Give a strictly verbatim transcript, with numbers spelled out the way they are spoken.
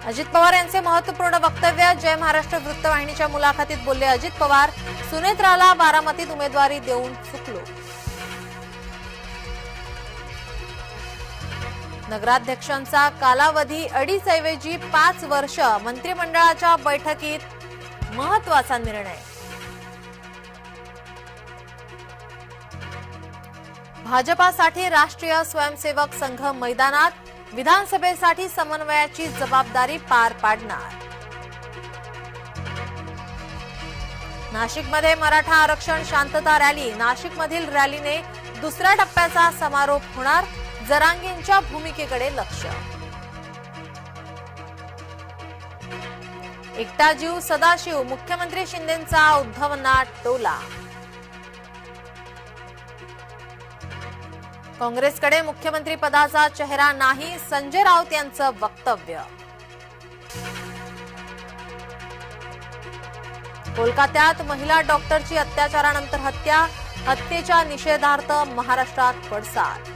अजित पवार यांचे महत्त्वपूर्ण वक्तव्य। जय महाराष्ट्र वृत्तवाहिनीच्या मुलाखतीत बोलले अजित पवार। सुनेत्राला बारामतीत उमेदवारी देऊन चुकलो। नगराध्यक्षांचा कालावधी अडीच ऐवजी पाच वर्ष। मंत्रिमंडळाच्या बैठकीत महत्त्वाचा निर्णय। भाजपासाठी राष्ट्रीय स्वयंसेवक संघ मैदानात। विधानसभेसाठी समन्वयाची जबाबदारी पार पाडणार। नाशिकमध्ये मराठा आरक्षण शांतता रॅली। नाशिकमधील रॅलीने दुसऱ्या टप्प्याचा समारोप होणार। जरांगेंच्या भूमिकेकडे लक्ष। एकटा जीव सदाशिव। मुख्यमंत्री शिंदेंचा उद्धवांना टोला। काँग्रेसकडे मुख्यमंत्री पदाचा चेहरा नाही। संजय राऊत यांचं वक्तव्य। कोलकात्यात महिला डॉक्टरची अत्याचारानंतर हत्या। हत्येच्या निषेधार्थ महाराष्ट्रात पडसाद।